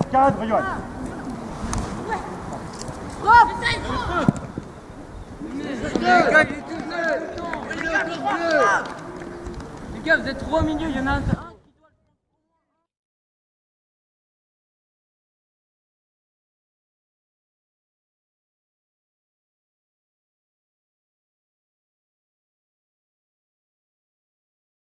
cadre, Yoann. Les gars, vous êtes trop au milieu, il y en a un.